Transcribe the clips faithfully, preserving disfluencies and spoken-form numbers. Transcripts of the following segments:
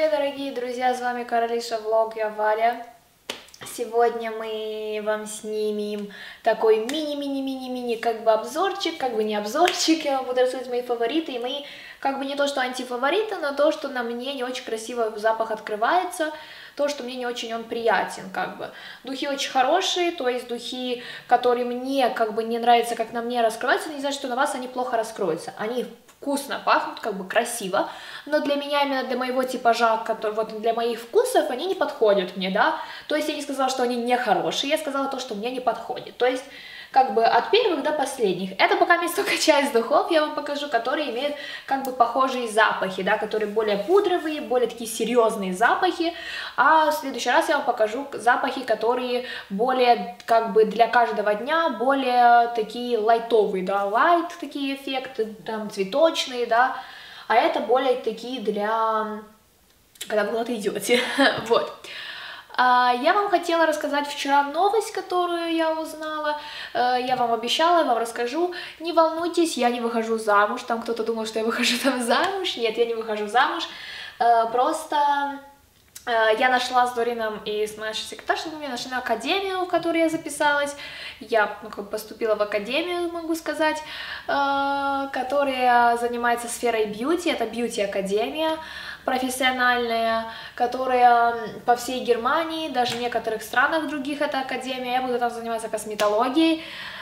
Привет, дорогие друзья, с вами Королиша Влог, я Валя. Сегодня мы вам снимем такой мини-мини-мини-мини как бы обзорчик, как бы не обзорчик, я вам буду рассказывать мои фавориты, и мои как бы не то что антифавориты, но то, что на мне не очень красиво запах открывается, то, что мне не очень он приятен, как бы. Духи очень хорошие, то есть духи, которые мне как бы не нравятся, как на мне раскрываются, не значит, что на вас они плохо раскроются. Они вкусно пахнут, как бы красиво, но для меня, именно для моего типажа, который, вот для моих вкусов, они не подходят мне, да, то есть я не сказала, что они не хорошие, я сказала то, что мне не подходит, то есть как бы от первых до последних. Это пока есть только часть духов, я вам покажу, которые имеют как бы похожие запахи, да, которые более пудровые, более такие серьезные запахи, а в следующий раз я вам покажу запахи, которые более как бы для каждого дня, более такие лайтовые, да, лайт такие эффекты, там цветочные, да, а это более такие для, когда вы куда-то идете, вот. Я вам хотела рассказать вчера новость, которую я узнала, я вам обещала, я вам расскажу. Не волнуйтесь, я не выхожу замуж, там кто-то думал, что я выхожу там замуж, нет, я не выхожу замуж, просто я нашла с Дорином и с нашей секретаршей, мы нашли академию, в которую я записалась, я ну, поступила в академию, могу сказать, которая занимается сферой бьюти, это бьюти-академия, профессиональная, которая по всей Германии, даже в некоторых странах других это академия, я буду там заниматься косметологией,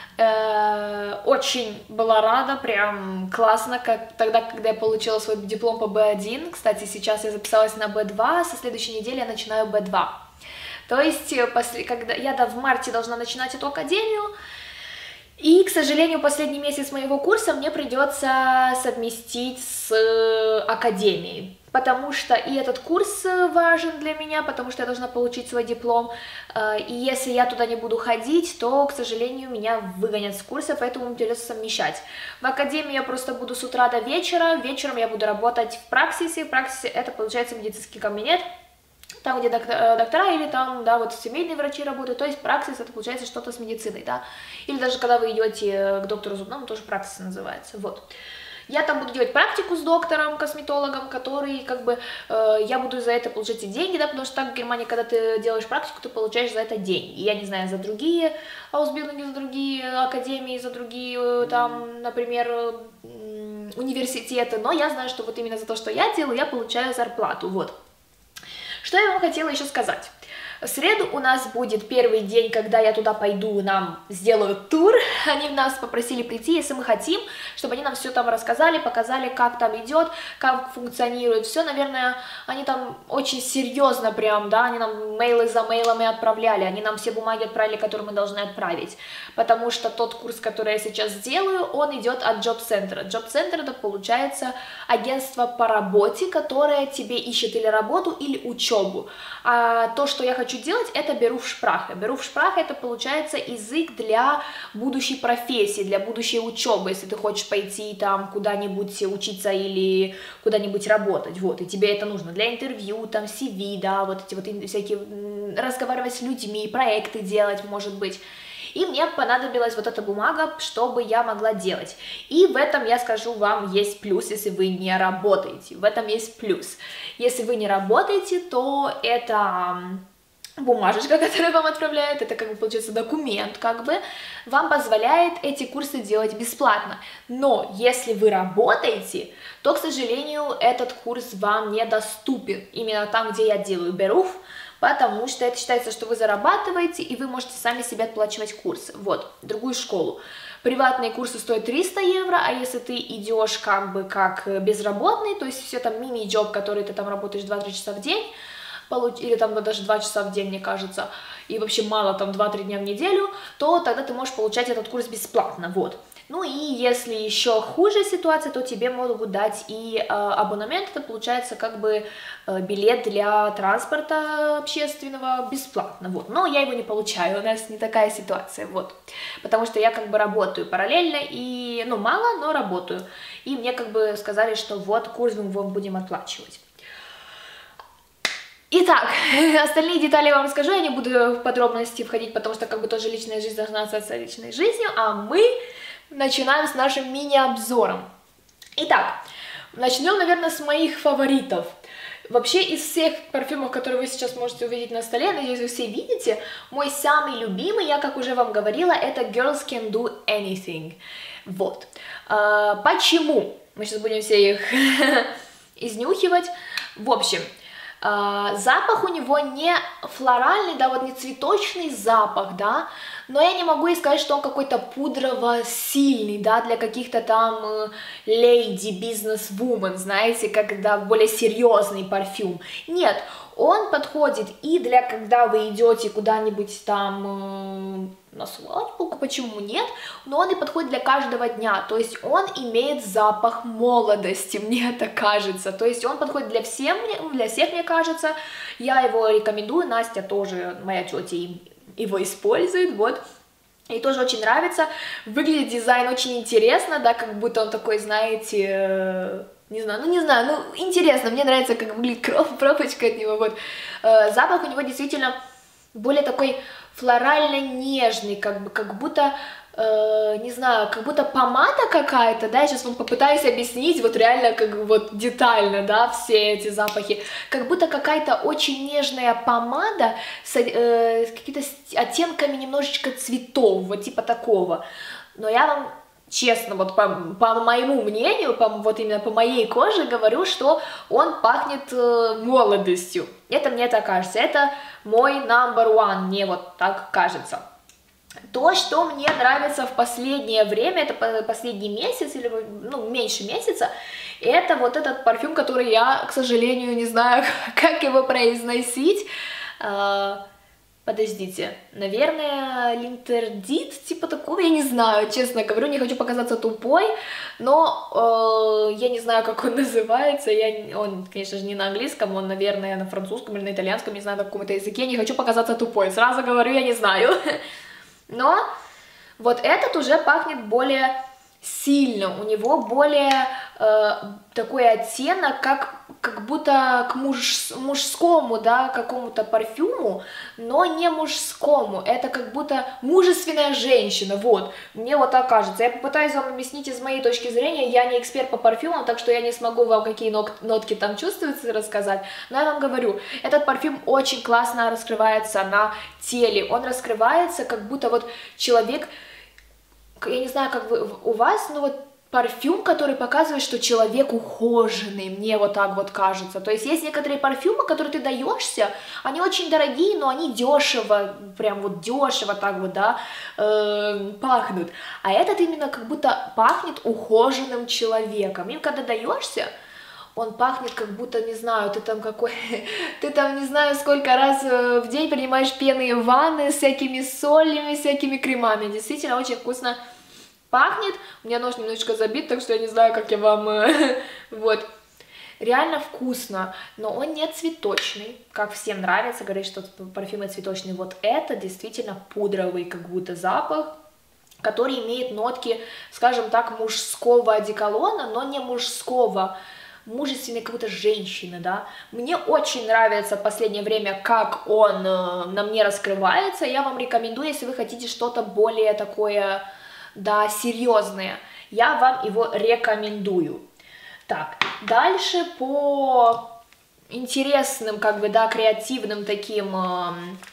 очень была рада, прям классно, как тогда, когда я получила свой диплом по бэ один, кстати, сейчас я записалась на бэ два, со следующей недели я начинаю бэ два, то есть, когда я да, в марте должна начинать эту академию, и, к сожалению, последний месяц моего курса мне придется совместить с академией, потому что и этот курс важен для меня, потому что я должна получить свой диплом, и если я туда не буду ходить, то, к сожалению, меня выгонят с курса, поэтому мне придется совмещать. В академии я просто буду с утра до вечера, вечером я буду работать в праксисе, в праксисе это, получается, медицинский кабинет, там, где доктора, доктора или там, да, вот семейные врачи работают, то есть праксис это получается что-то с медициной, да, или даже когда вы идете к доктору зубному, тоже праксис называется, вот. Я там буду делать практику с доктором, косметологом, который, как бы, э, я буду за это получать и деньги, да, потому что так в Германии, когда ты делаешь практику, ты получаешь за это деньги. Я не знаю, за другие аусбилдинги, за другие академии, за другие, там, например, университеты, но я знаю, что вот именно за то, что я делаю, я получаю зарплату, вот. Что я вам хотела еще сказать? В среду у нас будет первый день, когда я туда пойду, нам сделают тур, они нас попросили прийти, если мы хотим, чтобы они нам все там рассказали, показали, как там идет, как функционирует все, наверное, они там очень серьезно прям, да, они нам мейлы за мейлами отправляли, они нам все бумаги отправили, которые мы должны отправить, потому что тот курс, который я сейчас делаю, он идет от джоб-центра, джоб-центр это получается агентство по работе, которое тебе ищет или работу, или учебу, а то, что я хочу хочу делать, это Berufssprache. Berufssprache это получается язык для будущей профессии, для будущей учебы, если ты хочешь пойти там куда-нибудь учиться или куда-нибудь работать, вот, и тебе это нужно для интервью, там, си ви, да, вот эти вот всякие, разговаривать с людьми, проекты делать, может быть. И мне понадобилась вот эта бумага, чтобы я могла делать. И в этом, я скажу вам, есть плюс, если вы не работаете. В этом есть плюс. Если вы не работаете, то это бумажечка, которую вам отправляют, это как бы получается документ, как бы, вам позволяет эти курсы делать бесплатно. Но если вы работаете, то, к сожалению, этот курс вам недоступен. Именно там, где я делаю Beruf, потому что это считается, что вы зарабатываете, и вы можете сами себе оплачивать курсы. Вот, другую школу. Приватные курсы стоят триста евро, а если ты идешь как бы как безработный, то есть все там мини-джоб, который ты там работаешь два-три часа в день, или там даже два часа в день, мне кажется, и вообще мало, там два-три дня в неделю, то тогда ты можешь получать этот курс бесплатно, вот. Ну и если еще хуже ситуация, то тебе могут дать и э, абонемент, это получается как бы э, билет для транспорта общественного бесплатно, вот. Но я его не получаю, у нас не такая ситуация, вот. Потому что я как бы работаю параллельно и, ну, мало, но работаю. И мне как бы сказали, что вот курс мы вам будем оплачивать. Итак, остальные детали я вам расскажу, я не буду в подробности входить, потому что как бы тоже личная жизнь должна остаться личной жизнью, а мы начинаем с нашим мини-обзором. Итак, начнем, наверное, с моих фаворитов. Вообще, из всех парфюмов, которые вы сейчас можете увидеть на столе, надеюсь, вы все видите, мой самый любимый, я, как уже вам говорила, это Girls Can Do Anything. Вот. А, почему? Мы сейчас будем все их изнюхивать. В общем, а, запах у него не флоральный, да, вот не цветочный запах, да, но я не могу и сказать, что он какой-то пудрово-сильный, да, для каких-то там леди, бизнес-вумен, знаете, когда более серьезный парфюм. Нет, он подходит и для, когда вы идете куда-нибудь там э, на свадьбу, почему нет, но он и подходит для каждого дня, то есть он имеет запах молодости, мне это кажется, то есть он подходит для всех, для всех, мне кажется, я его рекомендую, Настя тоже, моя тетя, его использует, вот, и тоже очень нравится, выглядит дизайн очень интересно, да, как будто он такой, знаете, э, не знаю, ну не знаю, ну интересно, мне нравится, как выглядит пробочка от него, вот, э, запах у него действительно более такой флорально-нежный, как бы, как будто, э, не знаю, как будто помада какая-то, да, я сейчас вам попытаюсь объяснить, вот реально, как бы, вот детально, да, все эти запахи, как будто какая-то очень нежная помада с, э, с какими-то оттенками немножечко цветов, вот типа такого, но я вам честно, вот по, по моему мнению, по, вот именно по моей коже говорю, что он пахнет э, молодостью, это мне так кажется, это мой number one, мне вот так кажется. То, что мне нравится в последнее время, это последний месяц, или ну, меньше месяца, это вот этот парфюм, который я, к сожалению, не знаю, как его произносить. Подождите, наверное, Линтердит, типа такого, я не знаю, честно говорю, не хочу показаться тупой, но э, я не знаю, как он называется, я, он, конечно же, не на английском, он, наверное, на французском или на итальянском, не знаю, на каком-то языке, не хочу показаться тупой, сразу говорю, я не знаю, но вот этот уже пахнет более сильно, у него более э, такой оттенок, как, как будто к муж, мужскому, да, какому-то парфюму, но не мужскому, это как будто мужественная женщина, вот, мне вот так кажется, я попытаюсь вам объяснить из моей точки зрения, я не эксперт по парфюмам, так что я не смогу вам какие нотки там чувствуются рассказать, но я вам говорю, этот парфюм очень классно раскрывается на теле, он раскрывается, как будто вот человек, я не знаю, как вы, у вас, но вот парфюм, который показывает, что человек ухоженный, мне вот так вот кажется. То есть есть некоторые парфюмы, которые ты даешься, они очень дорогие, но они дешево, прям вот дешево так вот, да, э, пахнут. А этот именно как будто пахнет ухоженным человеком. Им когда даешься, он пахнет как будто, не знаю, ты там какой, ты там не знаю сколько раз в день принимаешь пенные ванны с всякими солями, всякими кремами. Действительно очень вкусно пахнет. У меня нос немножечко забит, так что я не знаю, как я вам... Вот. Реально вкусно, но он не цветочный, как всем нравится, говорить, что парфюмы цветочные. Вот это действительно пудровый как будто запах, который имеет нотки, скажем так, мужского одеколона, но не мужского, мужественной какой-то женщины, да. Мне очень нравится в последнее время, как он э, на мне раскрывается. Я вам рекомендую, если вы хотите что-то более такое, да, серьезное, я вам его рекомендую. Так, дальше по интересным, как бы, да, креативным таким э,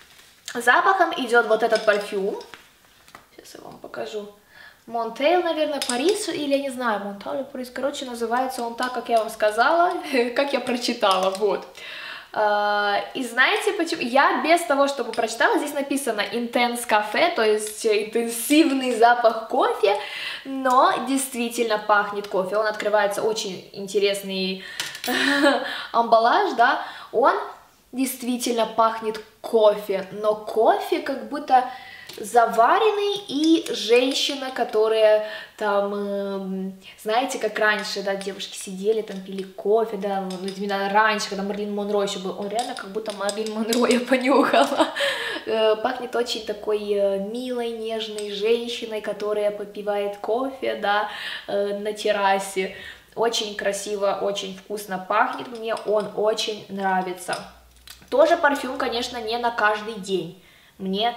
запахам идет вот этот парфюм. Сейчас я вам покажу. Монтейл, наверное, Парис, или я не знаю, Монтейл или Парис, короче, называется он так, как я вам сказала, как я прочитала, вот. И знаете почему? Я без того, чтобы прочитала, здесь написано Intense Cafe, то есть интенсивный запах кофе, но действительно пахнет кофе, он открывается, очень интересный амбалаж, да, он действительно пахнет кофе, но кофе как будто заваренный, и женщина, которая там, э, знаете, как раньше, да, девушки сидели, там пили кофе, да, ну, именно раньше, когда Марлин Монро еще был, он реально как будто Марлин Монро я понюхала, э, пахнет очень такой э, милой, нежной женщиной, которая попивает кофе, да, э, на террасе, очень красиво, очень вкусно пахнет, мне он очень нравится. Тоже парфюм, конечно, не на каждый день, мне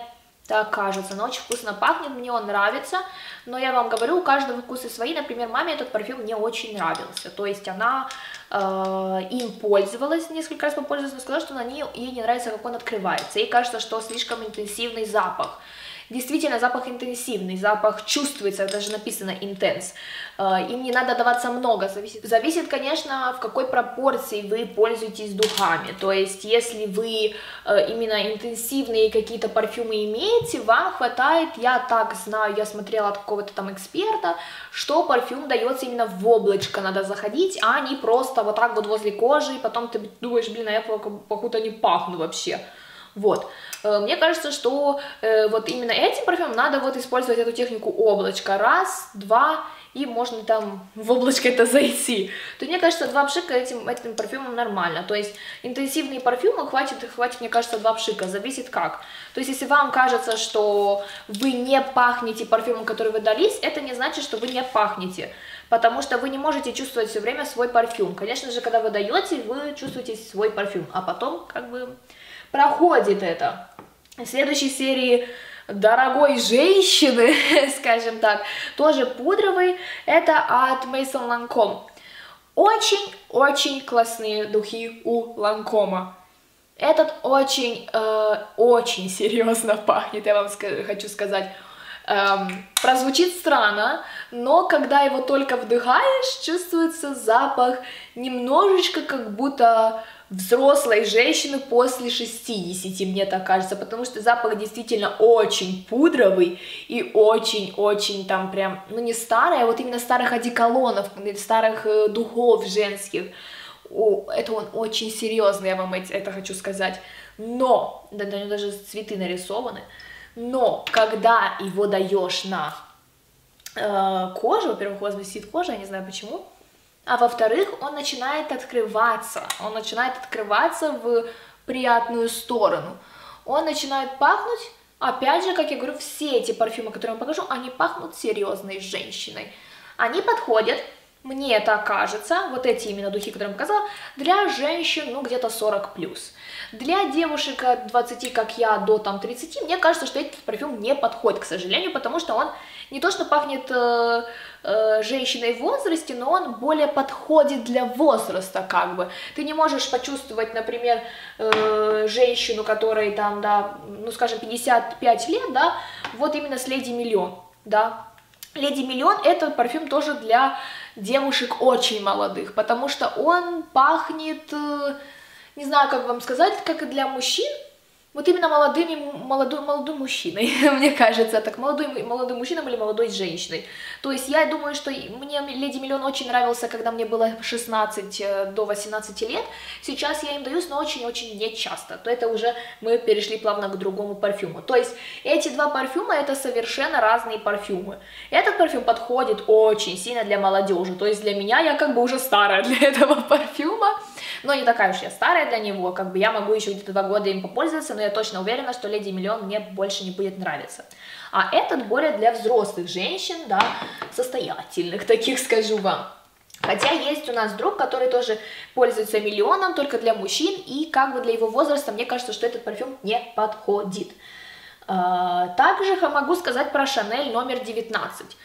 так кажется, но очень вкусно пахнет, мне он нравится, но я вам говорю, у каждого вкусы свои, например, маме этот парфюм не очень нравился, то есть она э, им пользовалась, несколько раз попользовалась, но сказала, что на ней, ей не нравится, как он открывается, ей кажется, что слишком интенсивный запах. Действительно, запах интенсивный, запах чувствуется, даже написано intense. Им не надо даваться много, зависит, зависит, конечно, в какой пропорции вы пользуетесь духами. То есть, если вы именно интенсивные какие-то парфюмы имеете, вам хватает, я так знаю, я смотрела от какого-то там эксперта, что парфюм дается именно в облачко, надо заходить, а не просто вот так вот возле кожи, и потом ты думаешь, блин, а я походу не пахну вообще. Вот, мне кажется, что э, вот именно этим парфюмом надо вот использовать эту технику облачко, раз, два, и можно там в облачко это зайти. То есть, мне кажется, два пшика этим, этим парфюмом нормально, то есть интенсивные парфюмы хватит, хватит, мне кажется, два пшика, зависит как. То есть, если вам кажется, что вы не пахнете парфюмом, который вы дались, это не значит, что вы не пахнете. Потому что вы не можете чувствовать все время свой парфюм. Конечно же, когда вы даете, вы чувствуете свой парфюм, а потом как бы проходит это. В следующей серии дорогой женщины, скажем так, тоже пудровый, это от Maison Lancome. Очень-очень классные духи у Ланкома. Этот очень, э, очень серьезно пахнет, я вам хочу сказать. Эм, прозвучит странно, но когда его только вдыхаешь, чувствуется запах немножечко как будто взрослой женщины после шестидесяти, мне так кажется, потому что запах действительно очень пудровый и очень-очень там прям, ну не старый, а вот именно старых одеколонов, старых э, духов женских. О, это он очень серьезный, я вам это хочу сказать, но, да, да, даже цветы нарисованы, но когда его даешь на э, кожу, во-первых, у вас блестит кожа, я не знаю почему, а во-вторых, он начинает открываться, он начинает открываться в приятную сторону, он начинает пахнуть, опять же, как я говорю, все эти парфюмы, которые я вам покажу, они пахнут серьезной женщиной, они подходят, мне так кажется, вот эти именно духи, которые я вам показала, для женщин, ну, где-то сорок плюс. Для девушек от двадцати, как я, до там тридцати, мне кажется, что этот парфюм не подходит, к сожалению, потому что он не то, что пахнет э, э, женщиной в возрасте, но он более подходит для возраста, как бы. Ты не можешь почувствовать, например, э, женщину, которой там, да, ну, скажем, пятьдесят пять лет, да, вот именно с Леди Миллион, да. Леди Миллион это парфюм тоже для девушек очень молодых, потому что он пахнет, не знаю, как вам сказать, как и для мужчин, вот именно молодыми, молодой, молодым мужчиной, мне кажется, так, молодой, молодым мужчиной или молодой женщиной. То есть я думаю, что мне Леди Миллион очень нравился, когда мне было шестнадцать до восемнадцати лет, сейчас я им даюсь, но очень-очень не часто, то это уже мы перешли плавно к другому парфюму. То есть эти два парфюма это совершенно разные парфюмы. Этот парфюм подходит очень сильно для молодежи, то есть для меня, я как бы уже старая для этого парфюма, но не такая уж я старая для него, как бы я могу еще где-то два года им попользоваться, но я точно уверена, что Леди Миллион мне больше не будет нравиться. А этот более для взрослых женщин, да, состоятельных, таких скажу вам. Хотя есть у нас друг, который тоже пользуется Миллионом, только для мужчин, и как бы для его возраста, мне кажется, что этот парфюм не подходит. Также могу сказать про Шанель номер девятнадцать.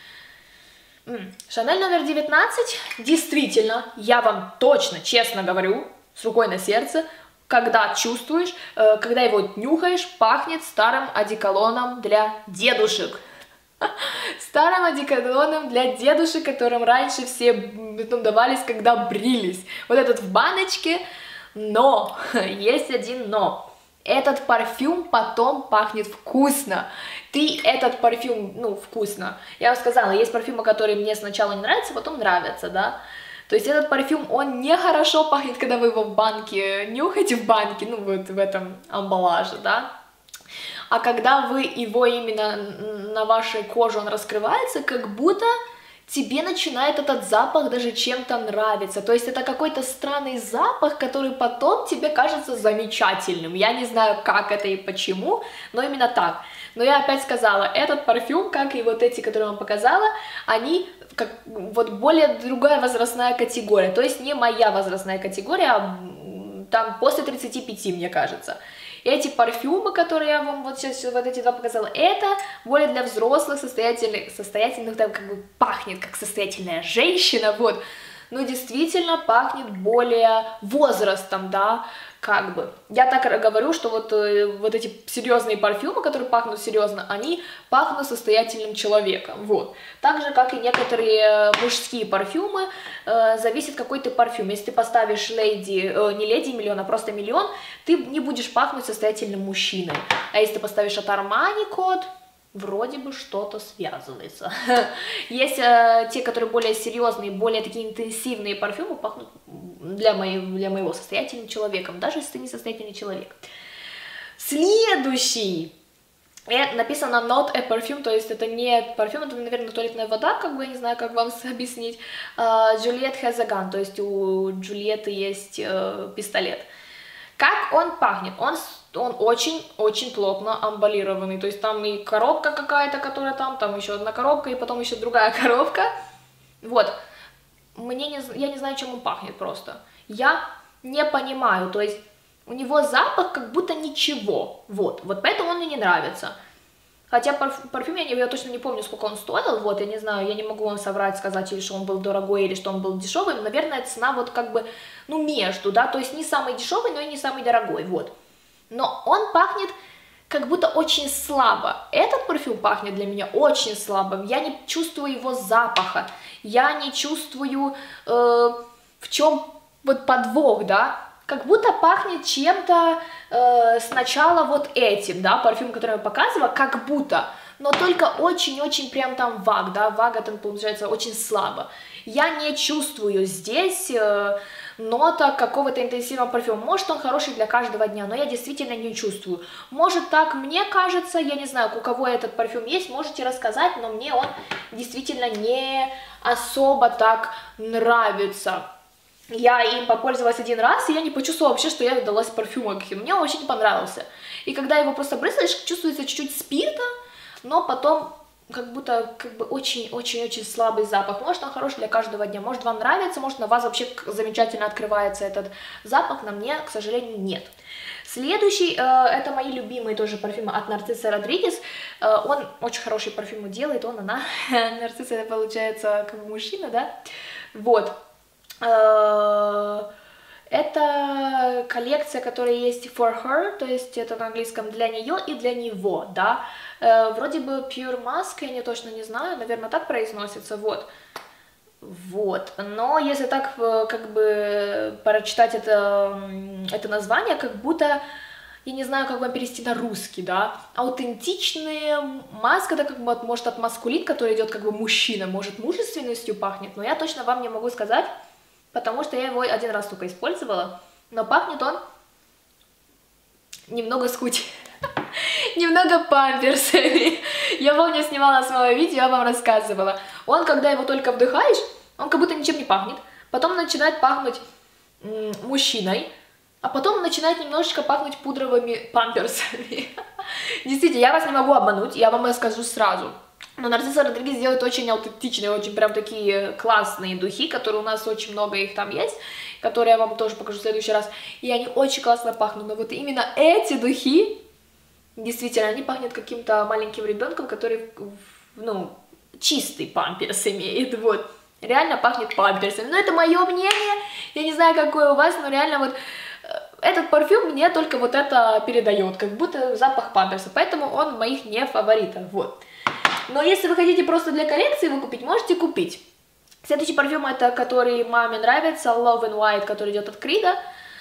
Шанель номер девятнадцать, действительно, я вам точно, честно говорю, с рукой на сердце, когда чувствуешь, когда его нюхаешь, пахнет старым одеколоном для дедушек. Старым одеколоном для дедушек, которым раньше все давались, когда брились. Вот этот в баночке, но, есть один но. Этот парфюм потом пахнет вкусно. Ты этот парфюм, ну, вкусно. Я вам сказала, есть парфюмы, которые мне сначала не нравятся, потом нравятся, да. То есть этот парфюм, он не хорошо пахнет, когда вы его в банке нюхаете, в банке, ну, вот в этом амбалаже, да. А когда вы его именно на вашей коже, он раскрывается, как будто тебе начинает этот запах даже чем-то нравиться. То есть это какой-то странный запах, который потом тебе кажется замечательным. Я не знаю, как это и почему, но именно так. Но я опять сказала, этот парфюм, как и вот эти, которые я вам показала, они как вот более другая возрастная категория. То есть не моя возрастная категория, а там после тридцати пяти, мне кажется. Эти парфюмы, которые я вам вот сейчас вот эти два показала, это более для взрослых, состоятельных, состоятельных, там как бы пахнет как состоятельная женщина, вот. Но действительно пахнет более возрастом, да, как бы. Я так говорю, что вот, вот эти серьезные парфюмы, которые пахнут серьезно, они пахнут состоятельным человеком, вот. Так же, как и некоторые мужские парфюмы, э, зависит какой ты парфюм. Если ты поставишь леди, э, не леди миллион, а просто миллион, ты не будешь пахнуть состоятельным мужчиной. А если ты поставишь от Armani код, вроде бы что-то связывается. Есть э, те, которые более серьезные, более такие интенсивные парфюмы, пахнут для, моей, для моего состоятельным человеком, даже если ты не состоятельный человек. Следующий. И написано not a perfume, то есть это не парфюм, это, наверное, туалетная вода, как бы, я не знаю, как вам объяснить. Uh, Juliette has a gun, то есть у Джульетты есть uh, пистолет. Как он пахнет? Он он очень-очень плотно амбалированный, то есть там и коробка какая-то, которая там, там еще одна коробка, и потом еще другая коробка. Вот. Мне не, я не знаю, чем он пахнет просто. Я не понимаю, то есть у него запах как будто ничего, вот, вот поэтому он мне не нравится. Хотя парф, парфюм, я, не, я точно не помню, сколько он стоил, вот, я не знаю, я не могу вам соврать, сказать, или что он был дорогой, или что он был дешевый, наверное, цена вот как бы, ну, между, да, то есть не самый дешевый, но и не самый дорогой, вот. Но он пахнет как будто очень слабо. Этот парфюм пахнет для меня очень слабо, я не чувствую его запаха, я не чувствую, э, в чем вот подвох, да, как будто пахнет чем-то э, сначала вот этим, да, парфюм, который я показывала, как будто, но только очень-очень прям там ваг, да, вага там получается очень слабо. Я не чувствую здесь э, нота какого-то интенсивного парфюма. Может, он хороший для каждого дня, но я действительно не чувствую. Может, так мне кажется, я не знаю, у кого этот парфюм есть, можете рассказать, но мне он действительно не особо так нравится. Я им попользовалась один раз, и я не почувствовала вообще, что я далась парфюмом. Мне он очень понравился. И когда его просто брызгаешь, чувствуется чуть-чуть спирта, но потом как будто как бы очень-очень-очень слабый запах. Может, он хороший для каждого дня, может, вам нравится, может, на вас вообще замечательно открывается этот запах, на мне, к сожалению, нет. Следующий, э, это мои любимые тоже парфюмы от Нарцисса Родригес. Э, он очень хороший парфюмы делает, он, она. Нарцисс, это получается как бы мужчина, да? Вот. Это коллекция, которая есть for her, то есть это на английском для нее и для него, да. Вроде бы Pure Musk, я не точно не знаю, наверное, так произносится, вот. Вот, но если так как бы прочитать это, это название, как будто, я не знаю, как вам перевести на русский, да, аутентичные маска, это как бы, может, от маскулин, который идет как бы мужчина, может, мужественностью пахнет, но я точно вам не могу сказать, потому что я его один раз только использовала, но пахнет он немного скуть, немного памперсами. Я помню, снимала самое видео, я вам рассказывала. Он, когда его только вдыхаешь, он как будто ничем не пахнет, потом начинает пахнуть мужчиной, а потом начинает немножечко пахнуть пудровыми памперсами. Действительно, я вас не могу обмануть, я вам расскажу сразу. Но Нарцисса Родригес делает очень аутентичные, очень прям такие классные духи, которые у нас очень много их там есть, которые я вам тоже покажу в следующий раз. И они очень классно пахнут. Но вот именно эти духи, действительно, они пахнут каким-то маленьким ребенком, который, ну, чистый памперс имеет, вот. Реально пахнет памперсами. Но это мое мнение, я не знаю, какое у вас, но реально вот этот парфюм мне только вот это передает, как будто запах памперса, поэтому он моих не фаворитов, вот. Но если вы хотите просто для коллекции его купить, можете купить. Следующий парфюм, это который маме нравится, Love and White, который идет от Крида.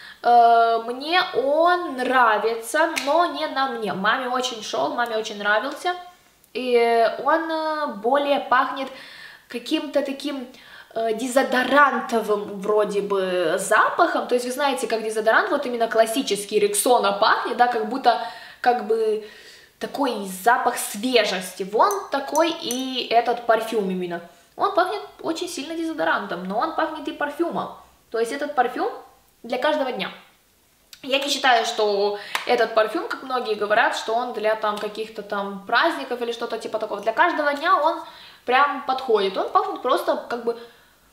Мне он нравится, но не на мне. Маме очень шел, маме очень нравился. И он более пахнет каким-то таким дезодорантовым вроде бы запахом. То есть вы знаете, как дезодорант, вот именно классический Рексона пахнет, да, как будто как бы такой запах свежести. Вон такой и этот парфюм именно. Он пахнет очень сильно дезодорантом, но он пахнет и парфюмом. То есть этот парфюм для каждого дня. Я не считаю, что этот парфюм, как многие говорят, что он для там каких-то там праздников или что-то типа такого. Для каждого дня он прям подходит. Он пахнет просто как бы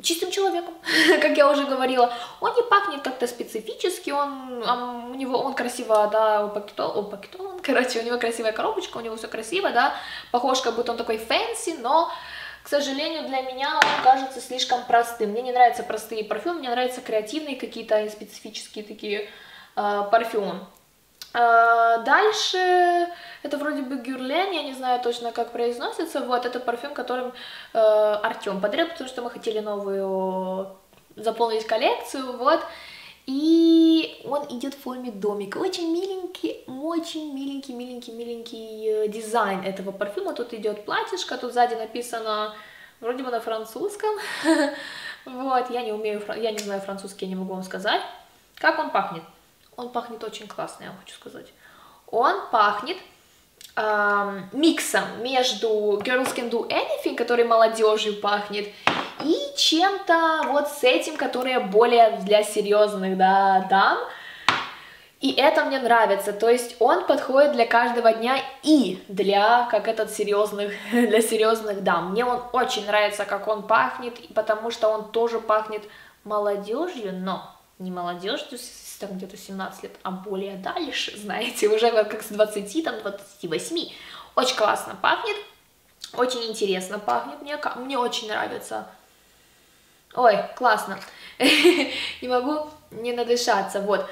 чистым человеком, как я уже говорила. Он не пахнет как-то специфически, он, он, у него, он красиво, да, упакетован, упакетован, короче, у него красивая коробочка, у него все красиво, да, похож, как будто он такой фэнси, но, к сожалению, для меня он кажется слишком простым. Мне не нравятся простые парфюмы, мне нравятся креативные какие-то специфические такие э, парфюмы. Э, дальше, это вроде бы Гюрлен, я не знаю точно, как произносится, вот, это парфюм, которым э, Артем подарил, потому что мы хотели новую заполнить коллекцию, вот, и он идет в форме домика, очень миленький, очень миленький, миленький, миленький дизайн этого парфюма, тут идет платьишко, тут сзади написано, вроде бы на французском, вот, я не умею, я не знаю французский, я не могу вам сказать, как он пахнет. Он пахнет очень классно, я вам хочу сказать. Он пахнет э, миксом между Girls Can Do Anything, который молодежью пахнет, и чем-то вот с этим, которое более для серьезных, да, дам. И это мне нравится, то есть он подходит для каждого дня и для, как этот, серьезных, для серьезных дам. Мне он очень нравится, как он пахнет, потому что он тоже пахнет молодежью, но не молодежью, там где-то семнадцать лет, а более дальше, знаете, уже как с двадцати, там, двадцати восьми. Очень классно пахнет, очень интересно пахнет, мне, мне очень нравится. Ой, классно, не могу не надышаться, вот.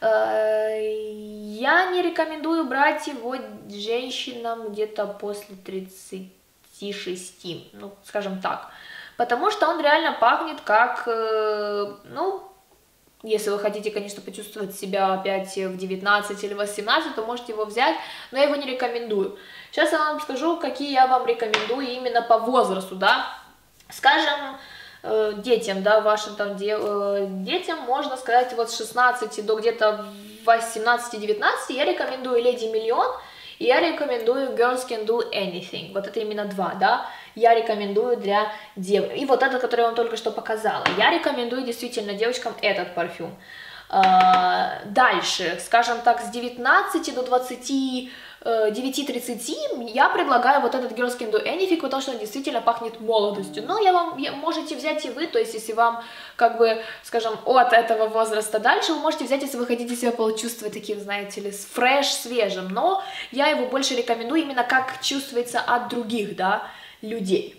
Я не рекомендую брать его женщинам где-то после тридцати шести, ну, скажем так, потому что он реально пахнет как, ну, если вы хотите, конечно, почувствовать себя опять в девятнадцать или восемнадцать, то можете его взять, но я его не рекомендую. Сейчас я вам скажу, какие я вам рекомендую именно по возрасту, да. Скажем, детям, да, вашим там детям, можно сказать, вот с шестнадцати до где-то восемнадцати-девятнадцати я рекомендую Леди Миллион, и я рекомендую Girls Can Do Anything, вот это именно два, да, я рекомендую для девочек, и вот этот, который я вам только что показала, я рекомендую действительно девочкам этот парфюм. Дальше, скажем так, с девятнадцати до двадцати девяти-тридцати я предлагаю вот этот Girls Can Do Anything, потому что он действительно пахнет молодостью, но я вам, я, можете взять и вы, то есть если вам, как бы, скажем, от этого возраста дальше, вы можете взять, если вы хотите себя почувствовать таким, знаете ли, фреш, свежим, но я его больше рекомендую именно как чувствуется от других, да, людей.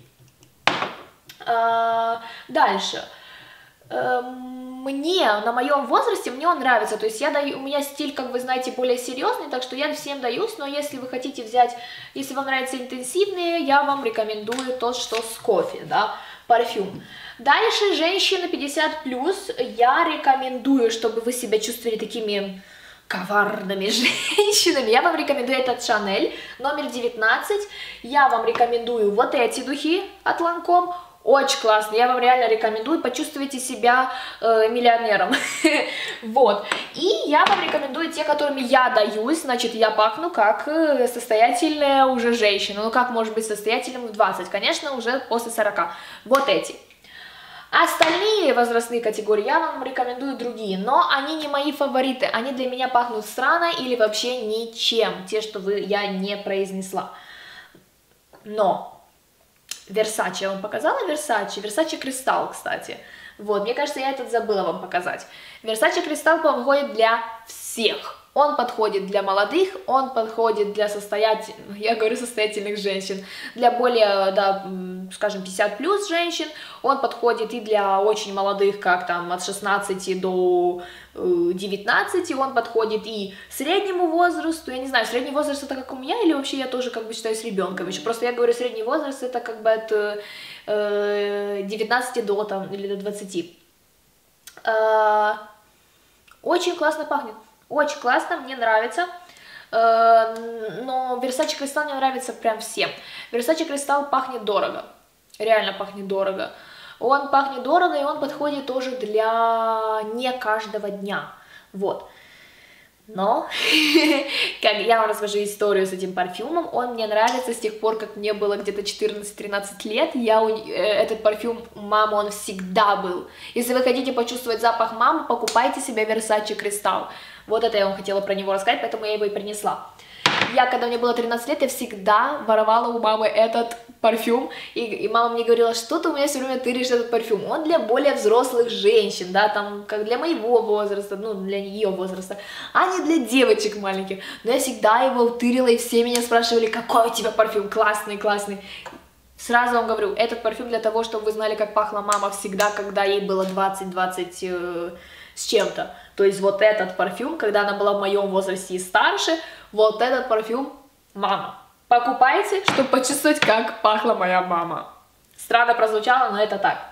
А, дальше. Мне, на моем возрасте, мне он нравится, то есть я даю, у меня стиль, как вы знаете, более серьезный, так что я всем даюсь, но если вы хотите взять, если вам нравятся интенсивные, я вам рекомендую тот, что с кофе, да, парфюм. Дальше, женщины пятьдесят плюс, я рекомендую, чтобы вы себя чувствовали такими коварными женщинами, я вам рекомендую этот Шанель, номер девятнадцать, я вам рекомендую вот эти духи от Ланком. Очень классно, я вам реально рекомендую, почувствуйте себя э, миллионером, вот, и я вам рекомендую те, которыми я даюсь, значит, я пахну как состоятельная уже женщина, ну как может быть состоятельным в двадцать, конечно, уже после сорока, вот эти. Остальные возрастные категории я вам рекомендую другие, но они не мои фавориты, они для меня пахнут странно или вообще ничем, те, что вы, я не произнесла, но... Versace я вам показала, Versace, Versace Crystal, кстати, вот, мне кажется, я этот забыла вам показать. Versace Crystal подходит для всех, он подходит для молодых, он подходит для состоятельных, я говорю состоятельных женщин, для более, да, скажем, пятьдесят плюс женщин, он подходит и для очень молодых, как там от шестнадцати до девятнадцати, он подходит и среднему возрасту, я не знаю, средний возраст это как у меня, или вообще я тоже как бы считаюсь ребенком еще, просто я говорю средний возраст это как бы от э, девятнадцати до там, или до двадцати. Э, очень классно пахнет, очень классно, мне нравится. Но Versace Crystal мне нравится прям всем. Versace Crystal пахнет дорого, реально пахнет дорого. Он пахнет дорого, и он подходит тоже для не каждого дня, вот. Но, как я вам расскажу историю с этим парфюмом, он мне нравится с тех пор, как мне было где-то четырнадцать-тринадцать лет, я, этот парфюм мамы, он всегда был. Если вы хотите почувствовать запах мамы, покупайте себе Versace Crystal. Вот это я вам хотела про него рассказать, поэтому я его и принесла. Я, когда мне было тринадцать лет, я всегда воровала у мамы этот парфюм, и, и мама мне говорила, что ты у меня все время тыришь этот парфюм, он для более взрослых женщин, да, там, как для моего возраста, ну, для ее возраста, а не для девочек маленьких, но я всегда его тырила, и все меня спрашивали, какой у тебя парфюм, классный, классный. Сразу вам говорю, этот парфюм для того, чтобы вы знали, как пахла мама всегда, когда ей было двадцать-двадцать э, с чем-то. То есть вот этот парфюм, когда она была в моем возрасте и старше, вот этот парфюм мама. Покупайте, чтобы почувствовать, как пахла моя мама. Странно прозвучало, но это так.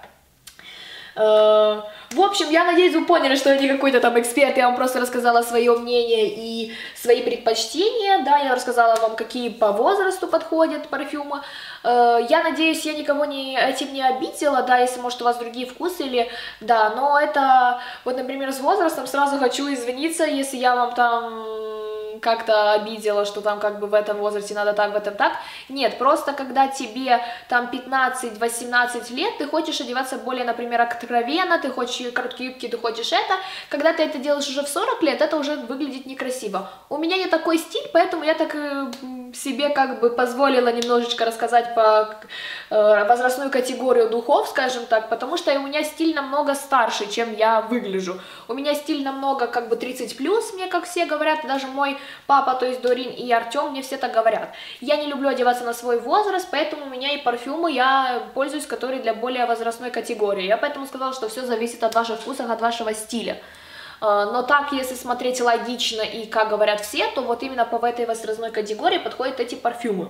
В общем, я надеюсь, вы поняли, что я не какой-то там эксперт, я вам просто рассказала свое мнение и свои предпочтения, да, я рассказала вам, какие по возрасту подходят парфюмы. Я надеюсь, я никого не, этим не обидела, да, если, может, у вас другие вкусы, или, да, но это, вот, например, с возрастом сразу хочу извиниться, если я вам там как-то обидела, что там как бы в этом возрасте надо так, в этом так. Нет, просто когда тебе там пятнадцать-восемнадцать лет, ты хочешь одеваться более, например, откровенно, ты хочешь короткие юбки, ты хочешь это. Когда ты это делаешь уже в сорок лет, это уже выглядит некрасиво. У меня не такой стиль, поэтому я так э, себе как бы позволила немножечко рассказать по э, возрастную категорию духов, скажем так, потому что у меня стиль намного старше, чем я выгляжу. У меня стиль намного как бы тридцать плюс, мне как все говорят, даже мой папа, то есть Дорин и Артем, мне все так говорят. Я не люблю одеваться на свой возраст, поэтому у меня и парфюмы я пользуюсь, которые для более возрастной категории. Я поэтому сказала, что все зависит от ваших вкусов, от вашего стиля. Но так, если смотреть логично и как говорят все, то вот именно по этой возрастной категории подходят эти парфюмы.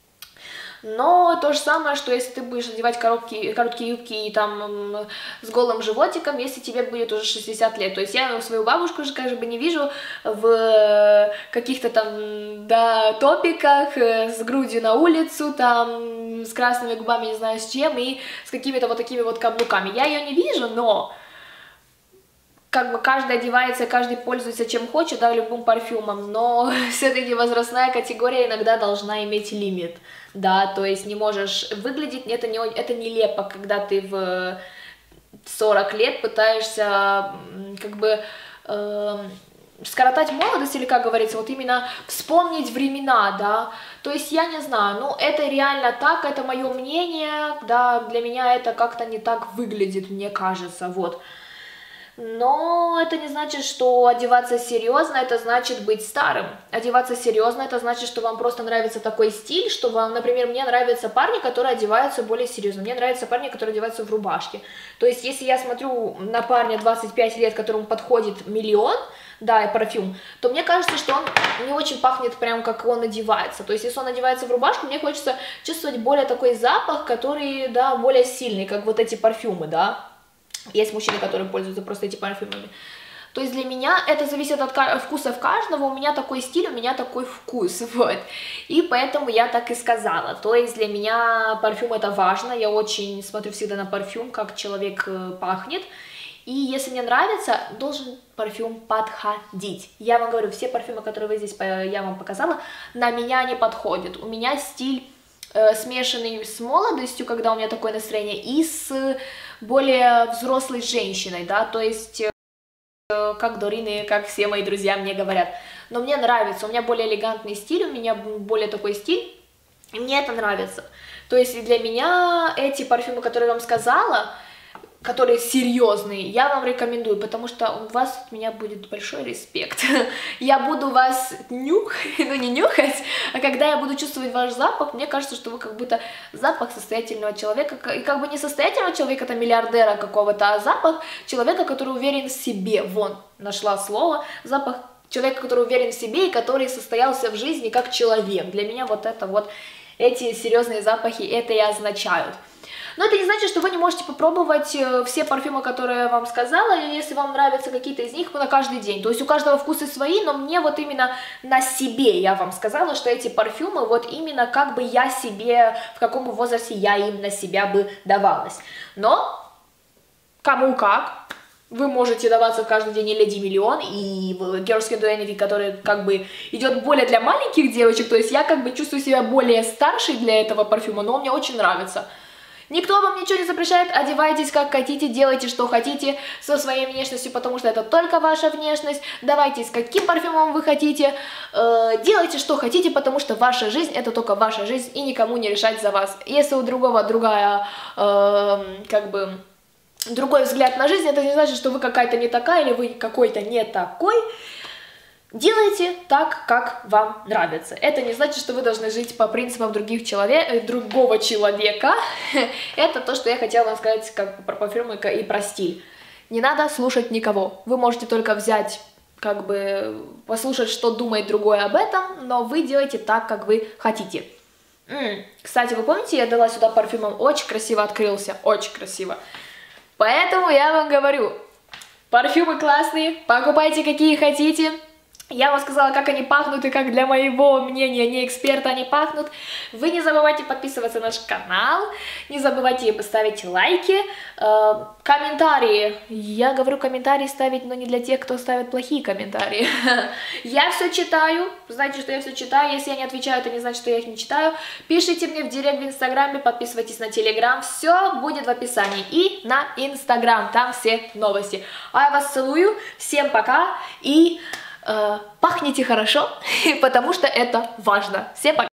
Но то же самое, что если ты будешь одевать короткие, короткие юбки и там с голым животиком, если тебе будет уже шестьдесят лет. То есть я свою бабушку уже как бы не вижу в каких-то там, да, топиках, с грудью на улицу, там, с красными губами, не знаю с чем, и с какими-то вот такими вот каблуками. Я ее не вижу, но как бы каждый одевается, каждый пользуется чем хочет, да, любым парфюмом, но все-таки возрастная категория иногда должна иметь лимит, да, то есть не можешь выглядеть, это, не, это нелепо, когда ты в сорок лет пытаешься как бы э, скоротать молодость, или как говорится, вот именно вспомнить времена, да, то есть я не знаю, ну это реально так, это мое мнение, да, для меня это как-то не так выглядит, мне кажется, вот. Но это не значит, что одеваться серьезно, это значит быть старым. Одеваться серьезно, это значит, что вам просто нравится такой стиль, что вам, например, мне нравятся парни, которые одеваются более серьезно. Мне нравятся парни, которые одеваются в рубашке. То есть, если я смотрю на парня двадцать пять лет, которому подходит миллион, да, и парфюм, то мне кажется, что он не очень пахнет прям, как он одевается. То есть, если он одевается в рубашку, мне хочется чувствовать более такой запах, который, да, более сильный, как вот эти парфюмы, да. Есть мужчины, которые пользуются просто этими парфюмами. То есть для меня это зависит от вкусов каждого, у меня такой стиль, у меня такой вкус, вот. И поэтому я так и сказала. То есть для меня парфюм это важно, я очень смотрю всегда на парфюм, как человек пахнет. И если мне нравится, должен парфюм подходить. Я вам говорю, все парфюмы, которые вы здесь я вам показала, на меня не подходят. У меня стиль смешанный с молодостью, когда у меня такое настроение, и с более взрослой женщиной, да, то есть как Дорин и как все мои друзья мне говорят. Но мне нравится, у меня более элегантный стиль, у меня более такой стиль, и мне это нравится. То есть для меня эти парфюмы, которые я вам сказала, которые серьезные, я вам рекомендую, потому что у вас от меня будет большой респект. Я буду вас нюхать, ну не нюхать, а когда я буду чувствовать ваш запах, мне кажется, что вы как будто запах состоятельного человека, и как бы не состоятельного человека, это миллиардера какого-то, а запах человека, который уверен в себе, вон, нашла слово, запах человека, который уверен в себе и который состоялся в жизни как человек. Для меня вот это вот, эти серьезные запахи, это и означают. Но это не значит, что вы не можете попробовать все парфюмы, которые я вам сказала, и если вам нравятся какие-то из них, на каждый день. То есть у каждого вкусы свои, но мне вот именно на себе я вам сказала, что эти парфюмы вот именно как бы я себе, в каком возрасте я им на себя бы давалась. Но кому как. Вы можете даваться каждый день и Леди Миллион, и Girls Can Do Anything, который как бы идет более для маленьких девочек, то есть я как бы чувствую себя более старшей для этого парфюма, но он мне очень нравится. Никто вам ничего не запрещает, одевайтесь как хотите, делайте что хотите со своей внешностью, потому что это только ваша внешность, давайте с каким парфюмом вы хотите, э, делайте что хотите, потому что ваша жизнь это только ваша жизнь и никому не решать за вас. Если у другого другая, э, как бы, другой взгляд на жизнь, это не значит, что вы какая-то не такая или вы какой-то не такой. Делайте так, как вам нравится. Это не значит, что вы должны жить по принципам других человек, другого человека. Это то, что я хотела вам сказать как про парфюмы и про стиль. Не надо слушать никого. Вы можете только взять, как бы, послушать, что думает другой об этом, но вы делаете так, как вы хотите. М-м. Кстати, вы помните, я дала сюда парфюм, он очень красиво открылся, очень красиво. Поэтому я вам говорю, парфюмы классные, покупайте какие хотите. Я вам сказала, как они пахнут и как для моего мнения, не эксперта, они пахнут. Вы не забывайте подписываться на наш канал, не забывайте ставить лайки, э, комментарии. Я говорю комментарии ставить, но не для тех, кто ставит плохие комментарии. Я все читаю, знаете, что я все читаю. Если я не отвечаю, это не значит, что я их не читаю. Пишите мне в директ в инстаграме, подписывайтесь на телеграм, все будет в описании. И на инстаграм, там все новости. А я вас целую, всем пока и... пахните хорошо, потому что это важно. Всем пока!